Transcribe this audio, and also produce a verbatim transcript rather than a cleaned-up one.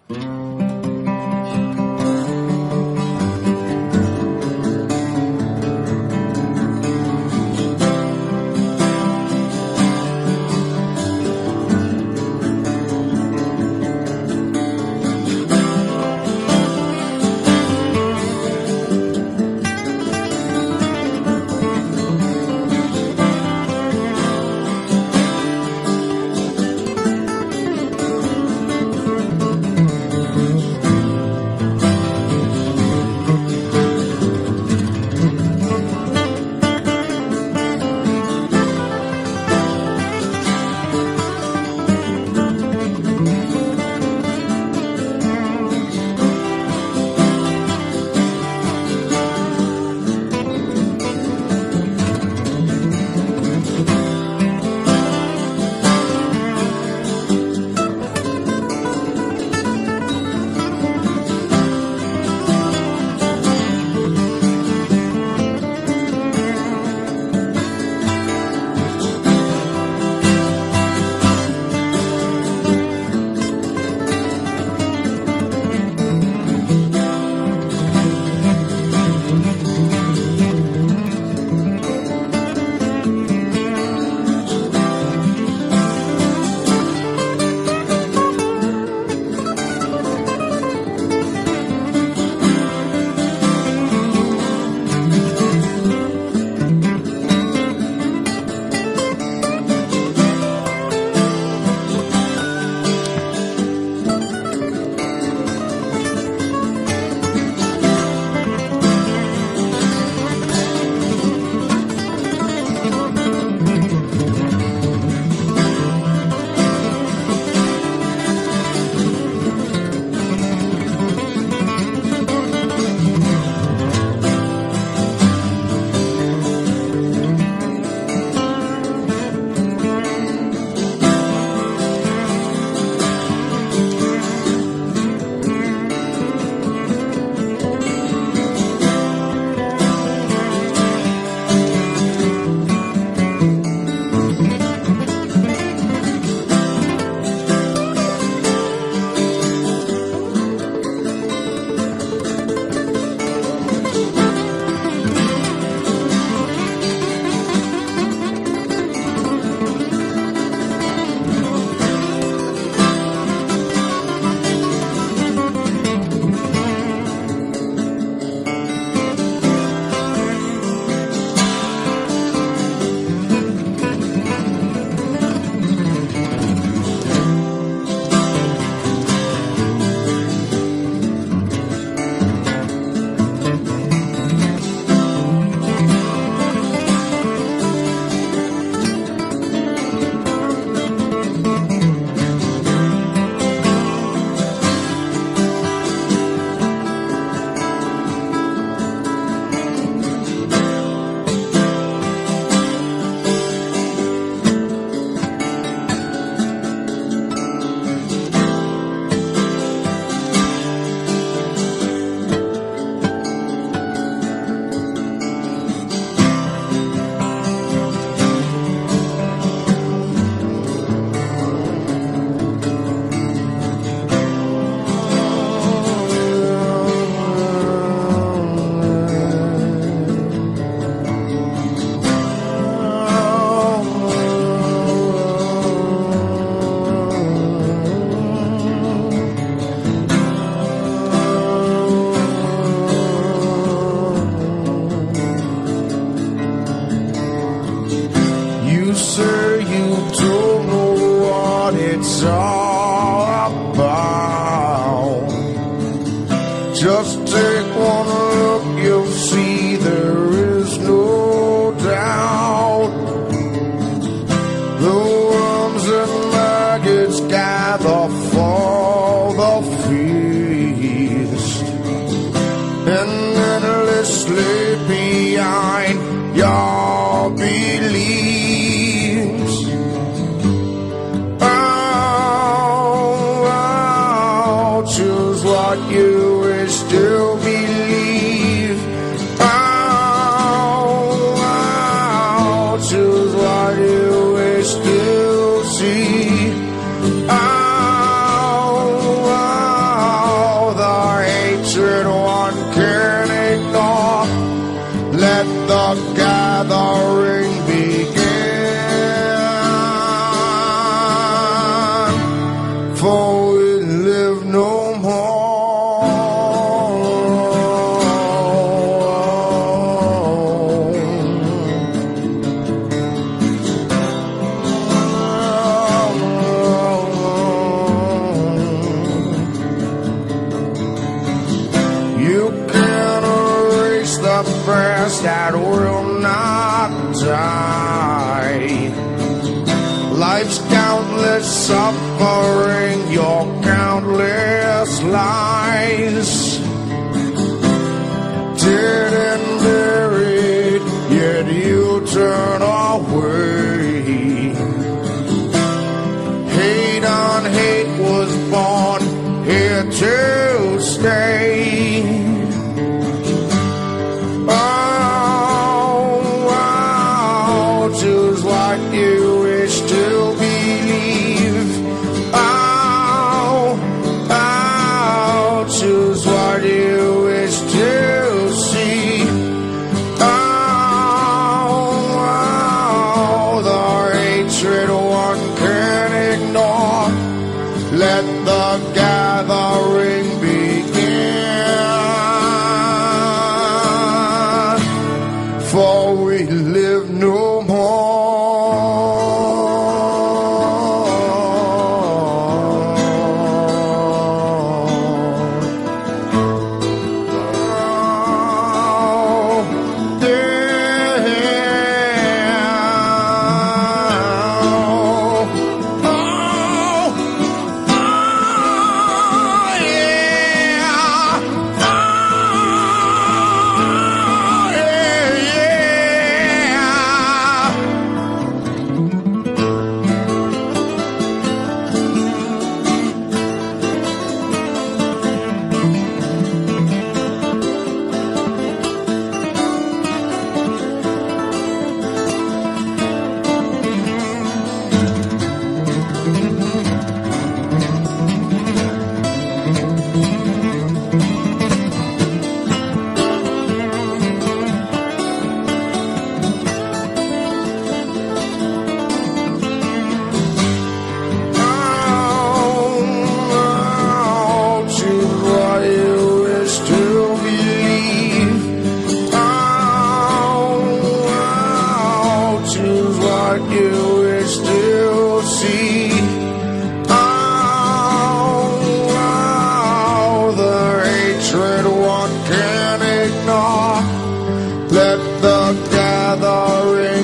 Just take one look, you'll see there is no doubt. The worms and maggots gather for the feast, and endlessly behind your beliefs. Oh, oh, choose what you still believe. Oh, oh, choose what you wish to see. Oh, gathering began, for we live no past that will not die. Life's countless suffering, your countless lies, dead and buried, yet you turn away. Hate on hate was born here to stay. You wish to believe. Oh, oh, choose what you wish to see. Oh, oh, the hatred one can ignore. Let the gathering begin, for we live no more. You wish to see. Oh, oh, the hatred one can ignore. Let the gathering